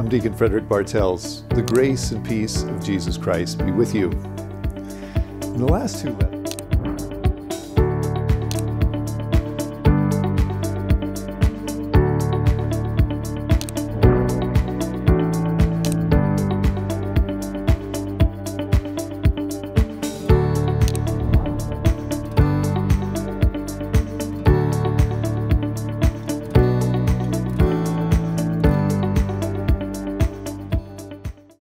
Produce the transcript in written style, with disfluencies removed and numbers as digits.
I'm Deacon Frederick Bartels. The grace and peace of Jesus Christ be with you. In the last two letters,